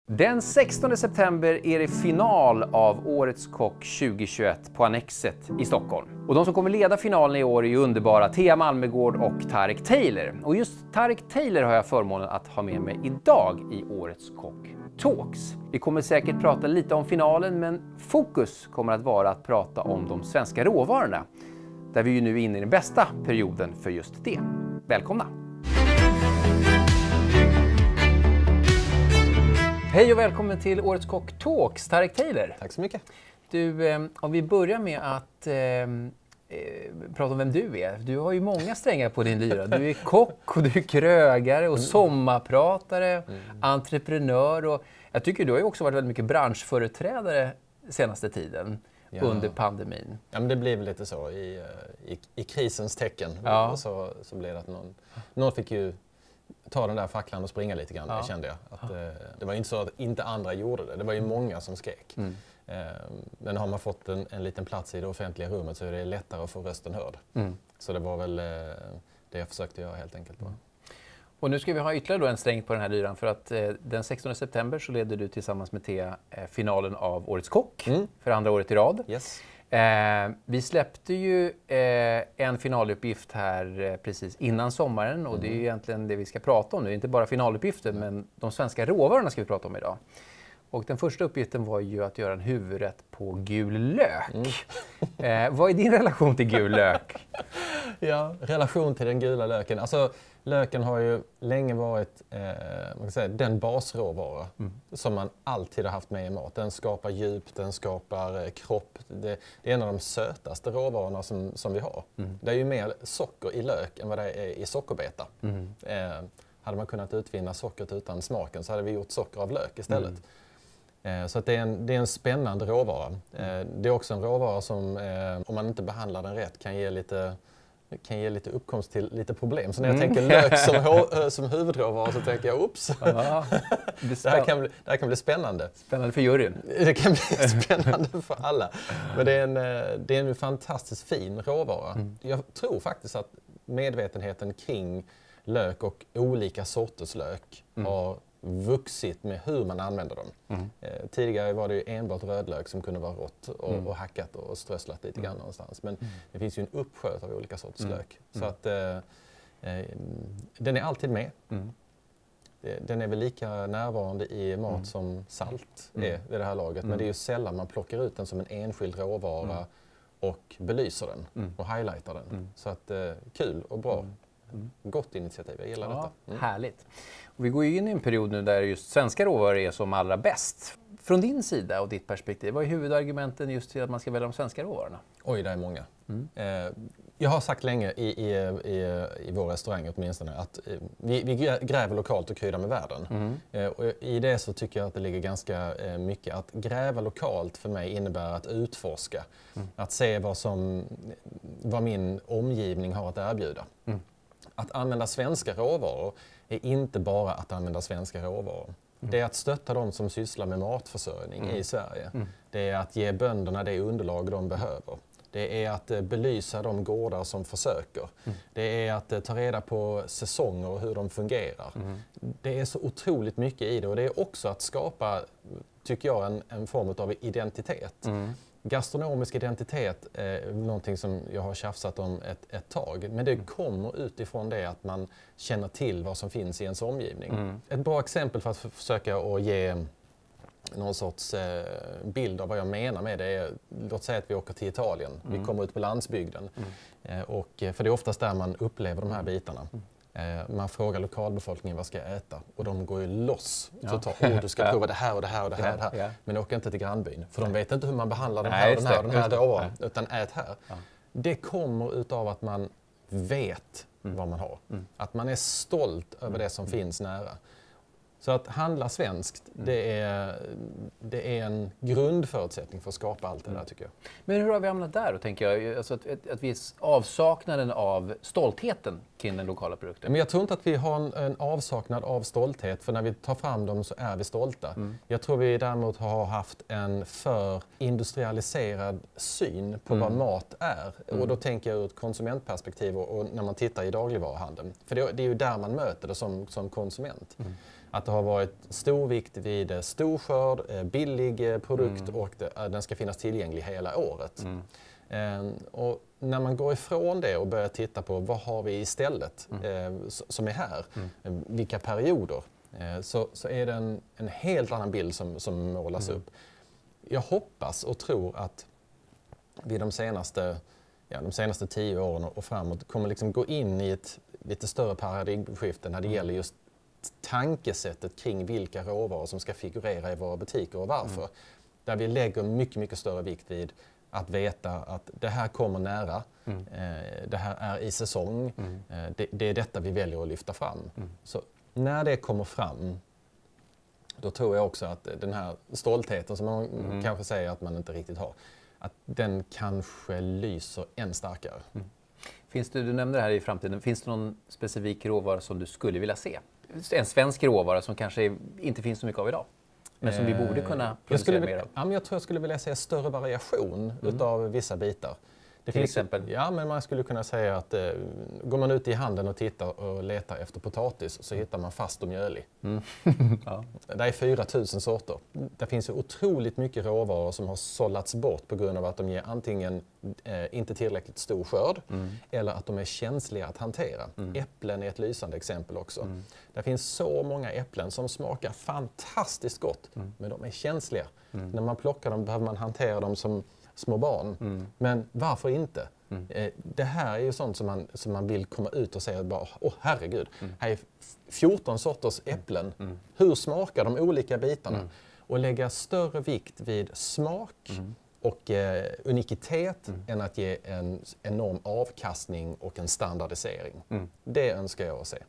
Den 16 september är det final av Årets kock 2021 på Annexet i Stockholm. Och de som kommer leda finalen i år är ju underbara Thea Malmegård och Tarek Taylor. Och just Tarek Taylor har jag förmånen att ha med mig idag i Årets kock Talks. Vi kommer säkert prata lite om finalen, men fokus kommer att vara att prata om de svenska råvarorna. Där vi ju nu är inne i den bästa perioden för just det. Välkomna! Hej och välkommen till Årets kock Talks, Tarek Taylor. Tack så mycket. Du, om vi börjar med att prata om vem du är. Du har ju många strängar på din lyra. Du är kock och du är krögare och sommarpratare, entreprenör. Och jag tycker du har ju också varit väldigt mycket branschföreträdare senaste tiden under pandemin. Ja, men det blir väl lite så i krisens tecken. Ja. Och så blev det att någon fick ju ta den där facklan och springa lite grann, kände jag. Att, det var inte så att inte andra gjorde det. Det var ju många som skrek. Men har man fått en liten plats i det offentliga rummet så är det lättare att få rösten hörd. Så det var väl det jag försökte göra helt enkelt. Och nu ska vi ha ytterligare då en sträng på den här lyran för att den 16 september så leder du tillsammans med Thea finalen av Årets kock för andra året i rad. Yes. Vi släppte ju en finaluppgift här precis innan sommaren och det är ju egentligen det vi ska prata om nu. Inte bara finaluppgiften men de svenska råvarorna ska vi prata om idag. Och den första uppgiften var ju att göra en huvudrätt på gul lök. Vad är din relation till gul lök? Ja, relation till den gula löken. Alltså, löken har ju länge varit man kan säga, den basråvara som man alltid har haft med i mat. Den skapar djup, den skapar kropp. Det är en av de sötaste råvarorna som vi har. Det är ju mer socker i lök än vad det är i sockerbeta. Hade man kunnat utvinna sockret utan smaken så hade vi gjort socker av lök istället. Så att det är en spännande råvara. Det är också en råvara som, om man inte behandlar den rätt, kan ge lite uppkomst till lite problem. Så när jag tänker lök som huvudråvara så tänker jag, oops, det här kan bli spännande. Spännande för juryn. Det kan bli spännande för alla. Men det är en fantastiskt fin råvara. Jag tror faktiskt att medvetenheten kring lök och olika sorters lök har vuxit med hur man använder dem. Tidigare var det ju enbart rödlök som kunde vara rått och hackat och strösslat lite grann någonstans. Men det finns ju en uppsjö av olika sorters lök. Så att den är alltid med. Den är väl lika närvarande i mat som salt är vid det här laget. Men det är ju sällan man plockar ut den som en enskild råvara och belyser den och highlightar den. Så att kul och bra. Gott initiativ, jag gillar detta. Härligt. Och vi går ju in i en period nu där just svenska råvaror är som allra bäst. Från din sida och ditt perspektiv, vad är huvudargumenten just till att man ska välja de svenska råvarorna? Oj, det är många. Jag har sagt länge i vår restaurang åtminstone att vi gräver lokalt och kryddar med världen. Och i det så tycker jag att det ligger ganska mycket. Att gräva lokalt för mig innebär att utforska. Att se vad min omgivning har att erbjuda. Att använda svenska råvaror är inte bara att använda svenska råvaror. Det är att stötta de som sysslar med matförsörjning i Sverige. Det är att ge bönderna det underlag de behöver. Det är att belysa de gårdar som försöker. Det är att ta reda på säsonger och hur de fungerar. Det är så otroligt mycket i det och det är också att skapa, tycker jag, en form av identitet. Gastronomisk identitet är någonting som jag har tjafsat om ett tag. Men det kommer utifrån det att man känner till vad som finns i ens omgivning. Ett bra exempel för att försöka att ge någon sorts bild av vad jag menar med det är, låt säga att vi åker till Italien. Vi kommer ut på landsbygden. För det är oftast där man upplever de här bitarna. Man frågar lokalbefolkningen vad ska jag äta och de går ju loss. Så du ska prova det här och det här och det här. Och det här. Men åker inte till grannbyn för de vet inte hur man behandlar den här och den här råvaran, utan ät här. Det kommer utav att man vet vad man har. Att man är stolt över det som finns nära. Så att handla svenskt, det är en grundförutsättning för att skapa allt det där, tycker jag. Men hur har vi hamnat där då, tänker jag? Alltså att vi avsaknaden av stoltheten kring den lokala produkten. Men jag tror inte att vi har en avsaknad av stolthet, för när vi tar fram dem så är vi stolta. Jag tror vi däremot har haft en för industrialiserad syn på vad mat är. Och då tänker jag ur ett konsumentperspektiv och när man tittar i dagligvaruhandeln. För det är ju där man möter det som konsument. Att det har varit stor vikt vid stor skörd, billig produkt och den ska finnas tillgänglig hela året. Och när man går ifrån det och börjar titta på vad har vi istället som är här, vilka perioder, så är det en helt annan bild som målas upp. Jag hoppas och tror att vi de senaste 10 åren och framåt kommer liksom gå in i ett lite större paradigmskifte när det gäller just tankesättet kring vilka råvaror som ska figurera i våra butiker och varför. Där vi lägger mycket, mycket större vikt vid att veta att det här kommer nära, det här är i säsong, det är detta vi väljer att lyfta fram. Så när det kommer fram, då tror jag också att den här stoltheten som man kanske säger att man inte riktigt har, att den kanske lyser än starkare. Du nämnde det här i framtiden, finns det någon specifik råvara som du skulle vilja se? En svensk råvara som kanske inte finns så mycket av idag, men som vi borde kunna producera mer av? Jag tror jag skulle vilja se större variation utav vissa bitar. Till exempel? Ja, men man skulle kunna säga att går man ut i handeln och tittar och letar efter potatis så hittar man fast och mjölig. Ja. Det är 4000 sorter. Det finns ju otroligt mycket råvaror som har sållats bort på grund av att de ger antingen inte tillräckligt stor skörd eller att de är känsliga att hantera. Äpplen är ett lysande exempel också. Det finns så många äpplen som smakar fantastiskt gott, men de är känsliga. När man plockar dem behöver man hantera dem som små barn. Men varför inte? Det här är ju sånt som man vill komma ut och säga bara, herregud, här är 14 sorters äpplen. Hur smakar de olika bitarna? Och lägga större vikt vid smak och unikitet än att ge en enorm avkastning och en standardisering. Det önskar jag att se.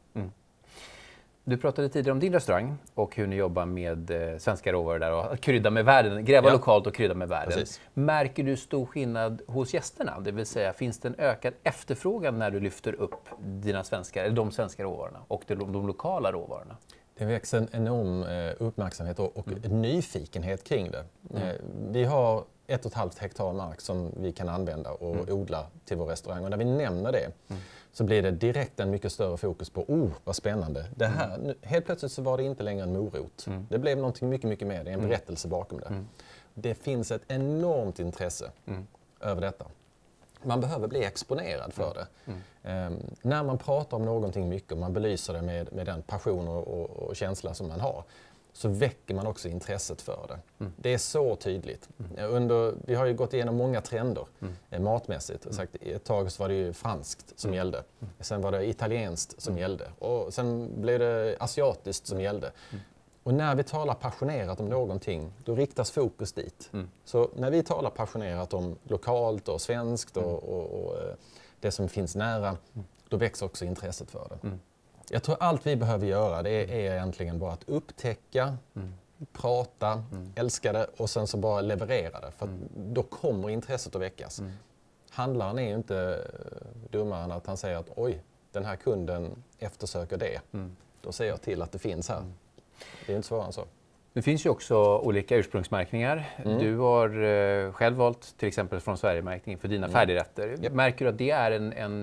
Du pratade tidigare om din restaurang och hur ni jobbar med svenska råvaror där och krydda med världen, gräva lokalt och krydda med världen. Precis. Märker du stor skillnad hos gästerna? Det vill säga, finns det en ökad efterfrågan när du lyfter upp de svenska råvarorna och de lokala råvarorna? Det växer en enorm uppmärksamhet och nyfikenhet kring det. Vi har 1,5 hektar mark som vi kan använda och odla till vår restaurang. Och när vi nämner det så blir det direkt en mycket större fokus på vad spännande. Det här, helt plötsligt så var det inte längre en morot. Det blev någonting mycket, mycket mer. Det är en berättelse bakom det. Det finns ett enormt intresse över detta. Man behöver bli exponerad för det. När man pratar om någonting mycket och man belyser det med den passion och känsla som man har, så väcker man också intresset för det. Det är så tydligt. Vi har ju gått igenom många trender matmässigt. Ett tag så var det ju franskt som gällde. Sen var det italienskt som gällde. Och sen blev det asiatiskt som gällde. Och när vi talar passionerat om någonting, då riktas fokus dit. Så när vi talar passionerat om lokalt och svenskt och det som finns nära, då växer också intresset för det. Jag tror allt vi behöver göra, det är egentligen bara att upptäcka, prata, älska det och sen så bara leverera det. För då kommer intresset att väckas. Handlaren är ju inte dummare än att han säger att oj, den här kunden eftersöker det. Då ser jag till att det finns här. Det är inte svårare än så. Det finns ju också olika ursprungsmärkningar. Du har själv valt till exempel från Sverigemärkningen för dina färdigrätter. Märker du att det är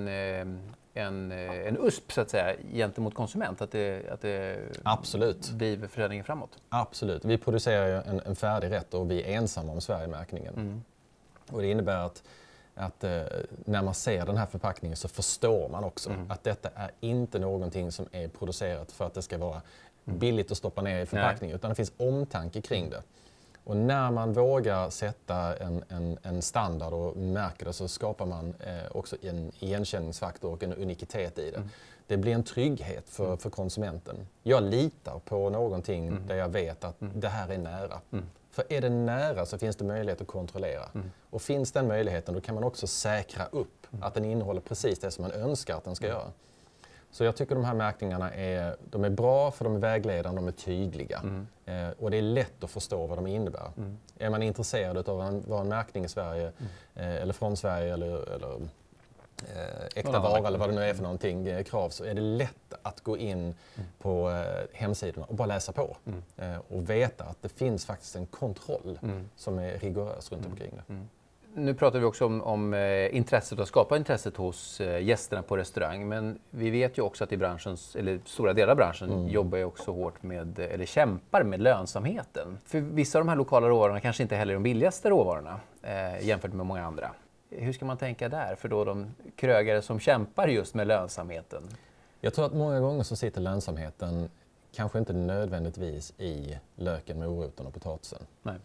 en USP så att säga gentemot konsument, att det Absolut driver försäljningen framåt? Absolut. Vi producerar ju en färdig rätt och vi är ensamma om Sverigemärkningen. Och det innebär att när man ser den här förpackningen så förstår man också att detta är inte någonting som är producerat för att det ska vara billigt att stoppa ner i förpackningen, utan det finns omtanke kring det. Och när man vågar sätta en standard och märker det, så skapar man också en igenkänningsfaktor och en unikitet i det. Det blir en trygghet för konsumenten. Jag litar på någonting där jag vet att det här är nära. För är det nära så finns det möjlighet att kontrollera. Och finns den möjligheten, då kan man också säkra upp att den innehåller precis det som man önskar att den ska göra. Så jag tycker de här märkningarna de är bra för de är vägledande, de är tydliga. Och det är lätt att förstå vad de innebär. Är man intresserad av vad en märkning i Sverige, eller från Sverige eller äkta vara eller vad det nu är för någonting, krav, så är det lätt att gå in på hemsidorna och bara läsa på. Och veta att det finns faktiskt en kontroll som är rigorös runt omkring det. Nu pratar vi också om intresset att skapa intresset hos gästerna på restaurang. Men vi vet ju också att i branschens, eller stora delar av branschen jobbar ju också hårt med, eller kämpar med lönsamheten. För vissa av de här lokala råvarorna kanske inte heller är de billigaste råvarorna jämfört med många andra. Hur ska man tänka där för då de krögare som kämpar just med lönsamheten? Jag tror att många gånger så sitter lönsamheten kanske inte nödvändigtvis i löken, moroten och potatisen. Nej.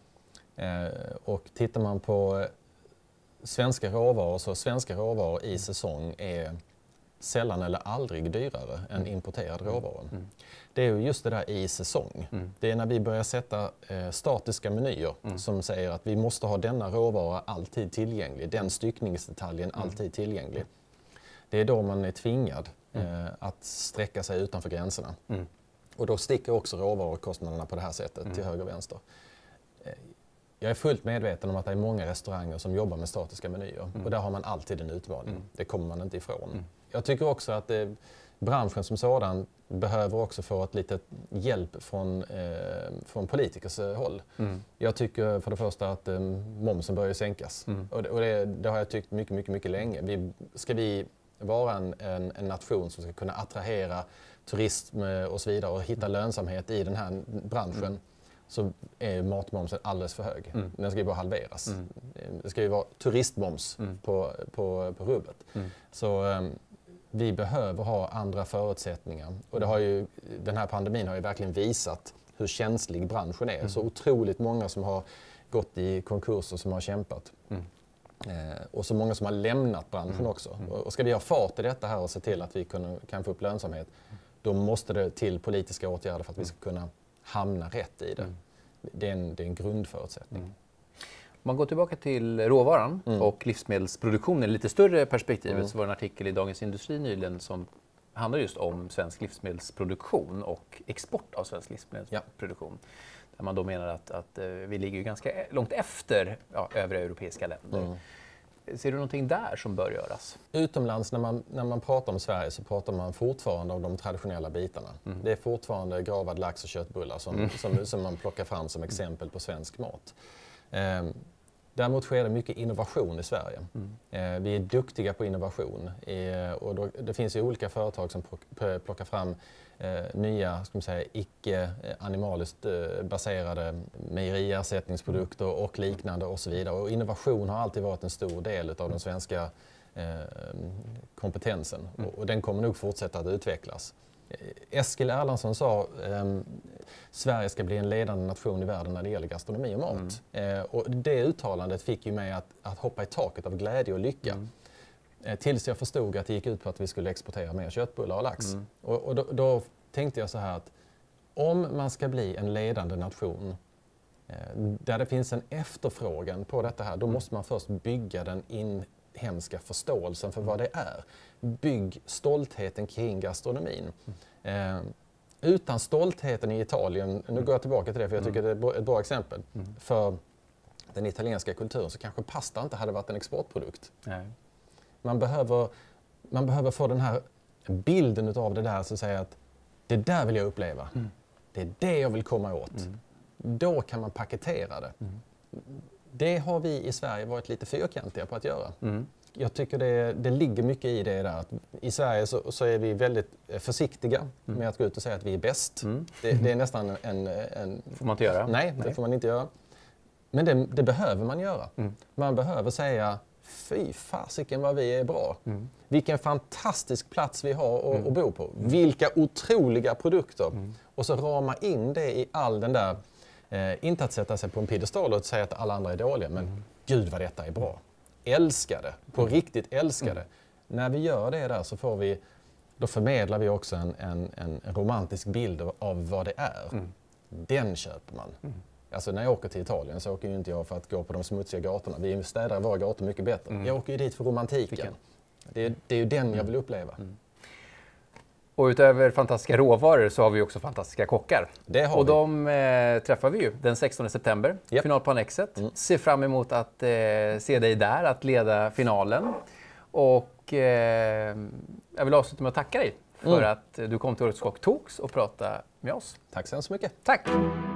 Och tittar man på svenska råvaror, så svenska råvaror i säsong är sällan eller aldrig dyrare än importerad råvaror. Det är ju just det där i säsong. Det är när vi börjar sätta statiska menyer som säger att vi måste ha denna råvara alltid tillgänglig, den styckningsdetaljen alltid tillgänglig. Det är då man är tvingad att sträcka sig utanför gränserna. Och då sticker också råvarukostnaderna på det här sättet till höger och vänster. Jag är fullt medveten om att det är många restauranger som jobbar med statiska menyer och där har man alltid en utmaning. Det kommer man inte ifrån. Jag tycker också att branschen som sådan behöver också få ett litet hjälp från politikers håll. Jag tycker för det första att momsen börjar sänkas. Och det har jag tyckt mycket länge. Ska vi vara en nation som ska kunna attrahera turism och så vidare och hitta lönsamhet i den här branschen, så är matmomsen alldeles för hög. Den ska ju bara halveras. Det ska ju vara turistmoms på rubbet. Så vi behöver ha andra förutsättningar. Och den här pandemin har ju verkligen visat hur känslig branschen är. Så otroligt många som har gått i konkurs och som har kämpat. Och så många som har lämnat branschen också. Och ska vi ha fart i detta här och se till att vi kan få upp lönsamhet, då måste det till politiska åtgärder för att vi ska kunna hamna rätt i det. Det är en grundförutsättning. Om man går tillbaka till råvaran och livsmedelsproduktionen i lite större perspektivet, så var det en artikel i Dagens Industri nyligen som handlar just om svensk livsmedelsproduktion och export av svensk livsmedelsproduktion. Där man då menar att vi ligger ju ganska långt efter övriga europeiska länder. Ser du någonting där som bör göras? Utomlands när man pratar om Sverige så pratar man fortfarande om de traditionella bitarna. Det är fortfarande gravad lax och köttbullar som man plockar fram som exempel på svensk mat. Däremot sker det mycket innovation i Sverige. Vi är duktiga på innovation och det finns ju olika företag som plockar fram nya, ska man säga, icke-animaliskt baserade mejeriersättningsprodukter och liknande och så vidare. Och innovation har alltid varit en stor del av den svenska kompetensen och den kommer nog fortsätta att utvecklas. Eskil Erlandsson sa Sverige ska bli en ledande nation i världen när det gäller gastronomi och mat. Och det uttalandet fick ju mig att hoppa i taket av glädje och lycka. Tills jag förstod att det gick ut på att vi skulle exportera mer köttbullar och lax. Och då tänkte jag så här att om man ska bli en ledande nation där det finns en efterfrågan på detta här, då måste man först bygga den inhemska förståelsen för vad det är. Bygg stoltheten kring gastronomin. Utan stoltheten i Italien, nu går jag tillbaka till det för jag tycker det är ett bra exempel, för den italienska kulturen så kanske pasta inte hade varit en exportprodukt. Nej. Man behöver få den här bilden av det där, så att säga att det där vill jag uppleva. Det är det jag vill komma åt. Då kan man paketera det. Det har vi i Sverige varit lite fyrkantiga på att göra. Jag tycker det ligger mycket i det där. Att i Sverige så är vi väldigt försiktiga med att gå ut och säga att vi är bäst. Det är nästan en... Får man inte göra? Nej, det får man inte göra. Men det behöver man göra. Man behöver säga, fy fasiken vad vi är bra. Vilken fantastisk plats vi har att bo på. Vilka otroliga produkter. Och så rama in det i all den där, inte att sätta sig på en piedestal och säga att alla andra är dåliga, men gud vad detta är bra. Älskar det, på riktigt älskar det. När vi gör det där så då förmedlar vi också en romantisk bild av vad det är. Den köper man. Alltså när jag åker till Italien så åker ju inte jag för att gå på de smutsiga gatorna. Vi städar våra gator mycket bättre. Jag åker ju dit för romantiken. Det är ju den jag vill uppleva. Och utöver fantastiska råvaror så har vi också fantastiska kockar. Det har och de träffar vi ju den 16 september, final på Annexet. Ser fram emot att se dig där, att leda finalen. Och jag vill avsluta med att tacka dig för att du kom till Årets Kock Talks och prata med oss. Tack så hemskt mycket. Tack!